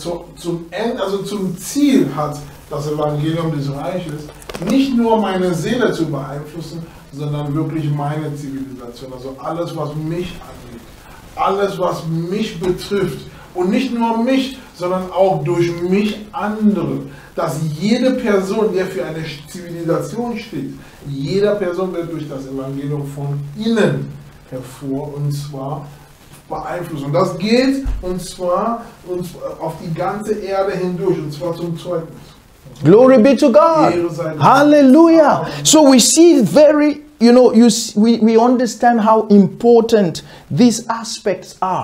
zum Ziel hat das Evangelium des Reiches nicht nur meine Seele zu beeinflussen, sondern wirklich meine Zivilisation. Also alles, was mich angeht, alles, was mich betrifft. Und nicht nur mich, sondern auch durch mich andere. Dass jede Person, die für eine Zivilisation steht, jeder Person wird durch das Evangelium von innen hervor, und zwar beeinflusst. Und das geht, und zwar auf die ganze Erde hindurch, und zwar zum Zeugnis. Glory be to God. Hallelujah. So we see very, we understand how important these aspects are.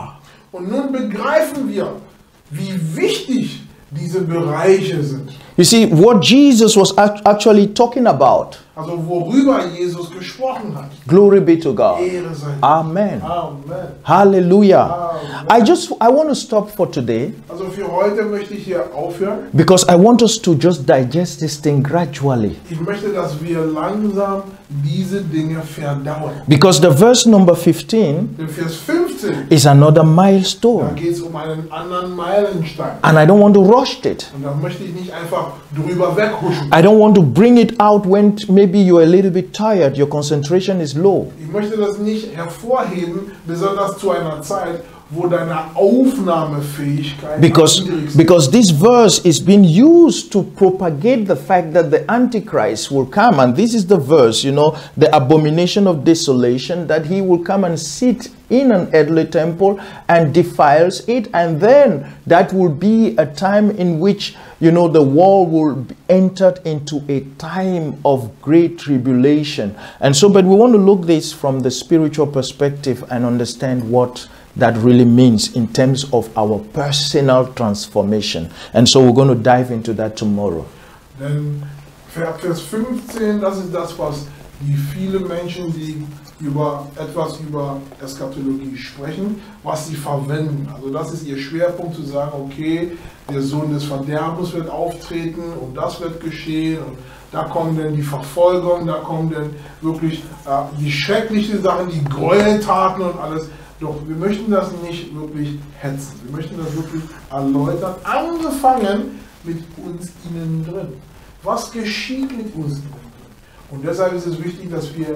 Und nun begreifen wir, wie wichtig diese Bereiche sind. You see, what Jesus was actually talking about. Also worüber Jesus gesprochen hat. Glory be to God. Ehre sei. Amen. Amen. Hallelujah. Amen. I want to stop for today Also für heute möchte ich hier aufhören. because I want us to just digest this thing gradually. Ich möchte, dass wir langsam diese Dinge verdauen. Because the verse number 15 Im Vers 15, is another da milestone. geht es um einen anderen Meilenstein. And I don't want to rush it. Und da möchte ich nicht einfach drüber weghuschen. I don't want to bring it out when maybe you're a little bit tired, your concentration is low. Ich möchte das nicht hervorheben, besonders zu einer Zeit, wo deine Aufnahmefähigkeit Because, am niedrigsten ist. because this verse is being used to propagate the fact that the Antichrist will come. And this is the verse, you know, the abomination of desolation, that he will come and sit in an earthly temple and defiles it. And then that will be a time in which, you know, the world will be entered into a time of great tribulation. And so, but we want to look this from the spiritual perspective and understand what that really means in terms of our personal transformation. And so we're going to dive into that tomorrow. Denn Vers 15, das ist das, was die viele Menschen, die etwas über Eschatologie sprechen, was sie verwenden. Also das ist ihr Schwerpunkt, zu sagen, okay, der Sohn des Verderbens wird auftreten und das wird geschehen und da kommen dann die Verfolgung, da kommen dann wirklich die schrecklichen Sachen, die Gräueltaten und alles. Doch wir möchten das nicht wirklich hetzen. Wir möchten das wirklich erläutern, angefangen mit uns innen drin. Was geschieht mit uns innen drin? Und deshalb ist es wichtig, dass wir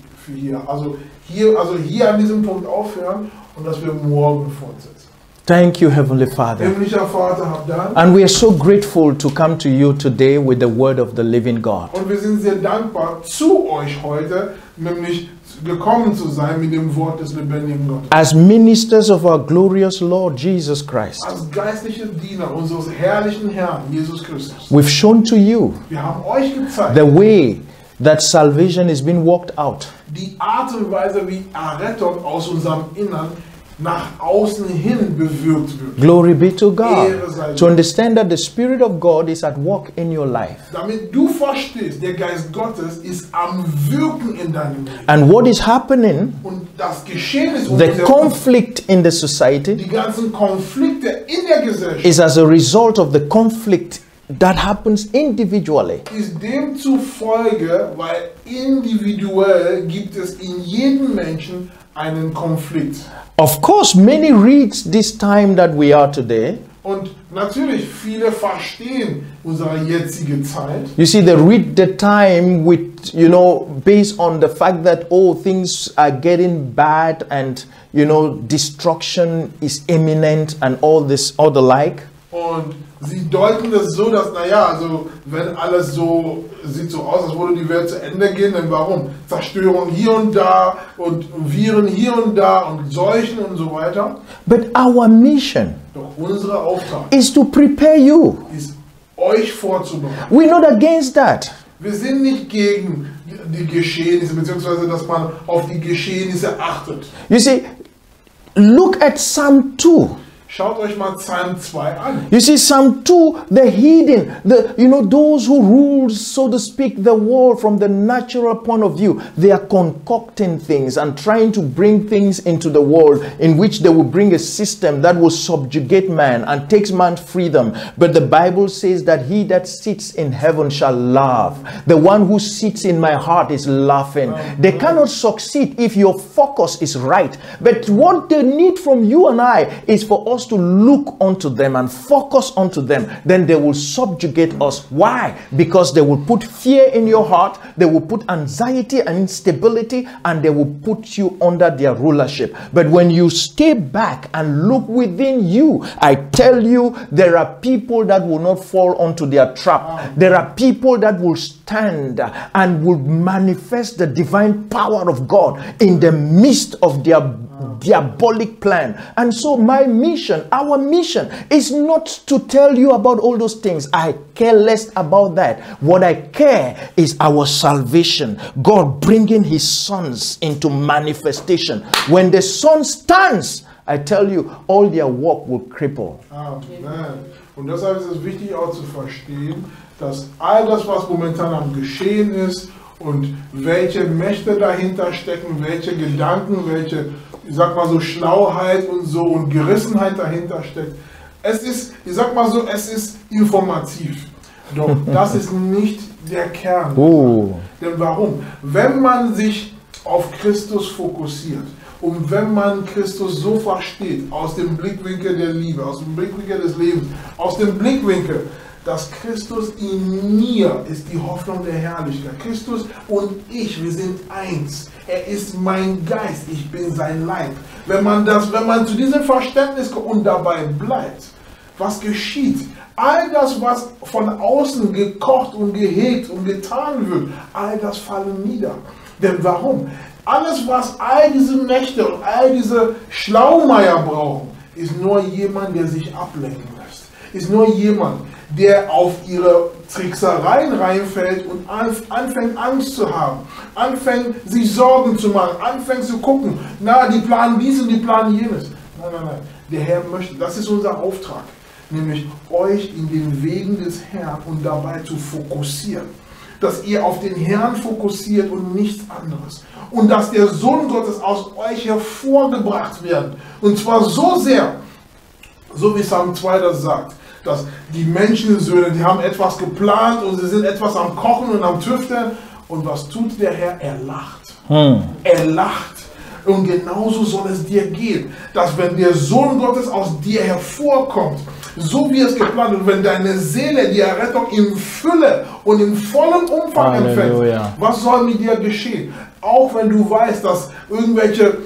hier an diesem Punkt aufhören und dass wir morgen fortsetzen. Thank you, Heavenly Father. Himmlischer Vater, hab Dank. And we are so grateful to come to you today with the word of the living God. Und wir sind sehr dankbar, zu euch heute, nämlich gekommen zu sein mit dem Wort des lebendigen Gottes. As ministers of our glorious Lord Jesus Christ, Als geistliche Diener unseres herrlichen Herrn, Jesus Christus. we've shown to you Wir haben euch gezeigt, the way that salvation is being worked out. die Art und Weise, wie Errettung aus unserem Innern nach außen hin bewirkt wird. Glory be to God. Ehre sei To understand that the Spirit of God is at work in your life. Damit du verstehst, der Geist Gottes ist am Wirken in deinem Leben. And what is happening, Und das Geschehen ist the conflict in the society, die ganzen Konflikte in der Gesellschaft is as a result of the conflict that happens individually. ist demzufolge, weil individuell gibt es in jedem Menschen einen Konflikt. Of course, many read this time that we are today. Und natürlich, viele verstehen unsere jetzige Zeit. You see, they read the time with, you know, based on the fact that, oh, things are getting bad and, you know, destruction is imminent and all this, all the like. Und sie deuten das so, dass, naja, also wenn alles so, sieht so aus, als würde die Welt zu Ende gehen, dann warum? Zerstörung hier und da und Viren hier und da und Seuchen und so weiter. But our mission Doch unsere Auftrag is to prepare you. ist, euch vorzubereiten. We're not against that. Wir sind nicht gegen die Geschehnisse, beziehungsweise dass man auf die Geschehnisse achtet. You see, look at Psalm 2. Schaut euch mal Psalm 2 an. You see, Psalm 2, the hidden, those who rule, so to speak, the world from the natural point of view, they are concocting things and trying to bring things into the world in which they will bring a system that will subjugate man and takes man's freedom. But the Bible says that he that sits in heaven shall laugh. The one who sits in my heart is laughing. They cannot succeed if your focus is right. But what they need from you and I is for us to look unto them and focus onto them. Then they will subjugate us. Why? Because they will put fear in your heart, they will put anxiety and instability, and they will put you under their rulership. But when you stay back and look within you, I tell you, there are people that will not fall onto their trap. There are people that will stand and will manifest the divine power of God in the midst of their diabolic plan. And so my mission, our mission, is not to tell you about all those things. I care less about that. What I care is our salvation. God bringing his sons into manifestation. When the son stands I tell you, all their work will cripple. Amen. Und deshalb ist es wichtig auch zu verstehen, dass all das, was momentan am Geschehen ist und welche Mächte dahinter stecken, welche Gedanken, welche, ich sag mal so, Schlauheit und so und Gerissenheit dahinter steckt, es ist, ich sag mal so, es ist informativ. Doch das ist nicht der Kern. Denn warum? Wenn man sich auf Christus fokussiert und wenn man Christus so versteht, aus dem Blickwinkel der Liebe, aus dem Blickwinkel des Lebens, aus dem Blickwinkel, dass Christus in mir ist die Hoffnung der Herrlichkeit. Christus und ich, wir sind eins. Er ist mein Geist, ich bin sein Leib. Wenn man zu diesem Verständnis kommt und dabei bleibt, was geschieht? All das, was von außen gekocht und gehegt und getan wird, all das fallen nieder. Denn warum? Alles, was all diese Mächte und all diese Schlaumeier brauchen, ist nur jemand, der sich ablenken lässt. Ist nur jemand, der auf ihre Tricksereien reinfällt und anfängt Angst zu haben, anfängt sich Sorgen zu machen, anfängt zu gucken, na, die planen dies und die planen jenes. Nein, nein, nein. Der Herr möchte, das ist unser Auftrag, nämlich euch in den Wegen des Herrn und dabei zu fokussieren. Dass ihr auf den Herrn fokussiert und nichts anderes. Und dass der Sohn Gottes aus euch hervorgebracht wird. Und zwar so sehr, so wie Psalm 2 das sagt, dass die Menschensöhne, die haben etwas geplant und sie sind etwas am Kochen und am Tüfteln. Und was tut der Herr? Er lacht. Er lacht. Und genauso soll es dir gehen, dass wenn der Sohn Gottes aus dir hervorkommt, so wie es geplant ist, wenn deine Seele die Errettung in Fülle und in vollem Umfang empfängt, was soll mit dir geschehen? Auch wenn du weißt, dass irgendwelche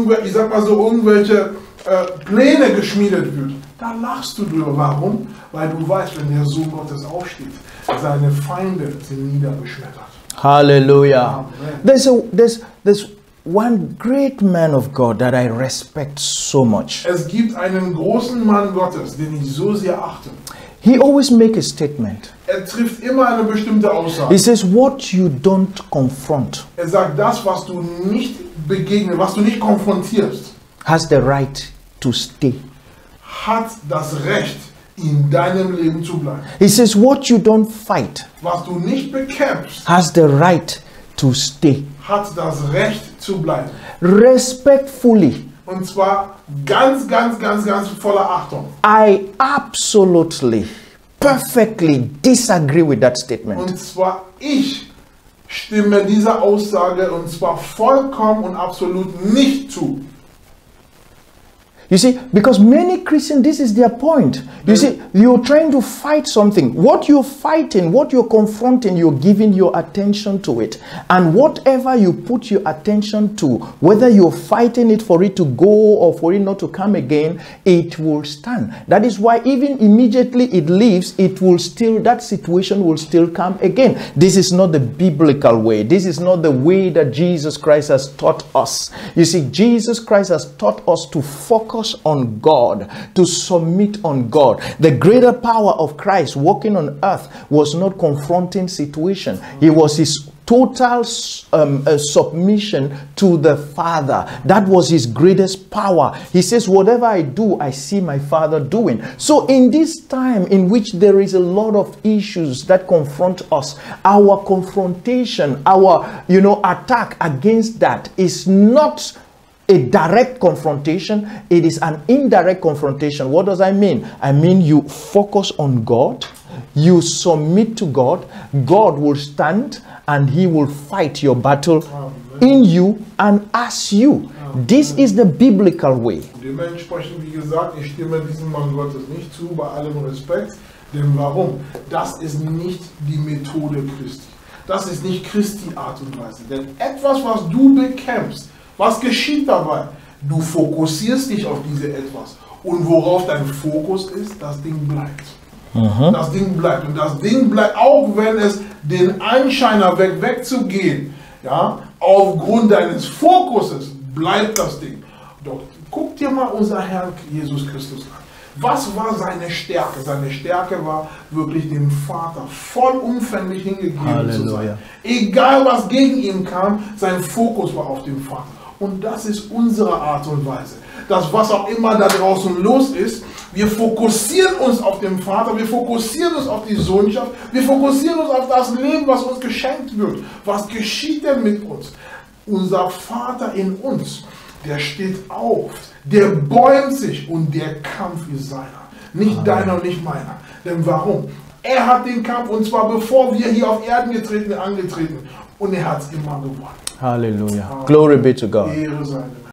Pläne geschmiedet wird, da lachst du drüber. Warum? Weil du weißt, wenn der Sohn Gottes aufsteht, seine Feinde sind niedergeschmettert. Hallelujah. There's one great man of God that I respect so much. Es gibt einen großen Mann Gottes, den ich so sehr achte. He always makes a statement. Er trifft immer eine bestimmte Aussage. He says, what you don't confront. Er sagt, das, was du nicht begegnest, was du nicht konfrontierst, has the right to stay. Hat das Recht, in deinem Leben zu bleiben. He says, what you don't fight, was du nicht bekämpfst, has the right to stay. Hat das Recht zu bleiben. Respectfully. Und zwar ganz voller Achtung. I absolutely, perfectly disagree with that statement. Und zwar ich stimme dieser Aussage und zwar vollkommen und absolut nicht zu. You see, because many Christians, this is their point. You see, you're trying to fight something. What you're fighting, what you're confronting, you're giving your attention to it. And whatever you put your attention to, whether you're fighting it for it to go or for it not to come again, it will stand. That is why even immediately it leaves, it will still, that situation will still come again. This is not the biblical way. This is not the way that Jesus Christ has taught us. You see, Jesus Christ has taught us to focus on God, to submit on God. The greater power of Christ walking on earth was not confronting situation. It was his total submission to the Father. That was his greatest power. He says, whatever I do, I see my Father doing. So in this time in which there is a lot of issues that confront us, our confrontation, our attack against that is not a direct confrontation, it is an indirect confrontation. What does I mean? I mean you focus on God, you submit to God, God will stand and he will fight your battle in you and as you. This is the biblical way. Dementsprechend, wie gesagt, ich stimme diesem Mann Gottes nicht zu, bei allem Respekt. Denn warum? Das ist nicht die Methode Christi. Das ist nicht Christi Art und Weise. Denn etwas, was du bekämpfst, was geschieht dabei? Du fokussierst dich auf diese etwas. Und worauf dein Fokus ist, das Ding bleibt. Das Ding bleibt. Und das Ding bleibt, auch wenn es den Anschein hat, wegzugehen, ja, aufgrund deines Fokuses bleibt das Ding. Doch guck dir mal unser Herr Jesus Christus an. Was war seine Stärke? Seine Stärke war wirklich dem Vater vollumfänglich hingegeben zu sein. Egal was gegen ihn kam, sein Fokus war auf dem Vater. Und das ist unsere Art und Weise. Das, was auch immer da draußen los ist, wir fokussieren uns auf den Vater, wir fokussieren uns auf die Sohnschaft, wir fokussieren uns auf das Leben, was uns geschenkt wird. Was geschieht denn mit uns? Unser Vater in uns, der steht auf, der bäumt sich und der Kampf ist seiner. Nicht deiner und nicht meiner. Denn warum? Er hat den Kampf und zwar bevor wir hier auf Erden angetreten und er hat es immer gewonnen. Hallelujah. Glory be to God. Ehre sei dem.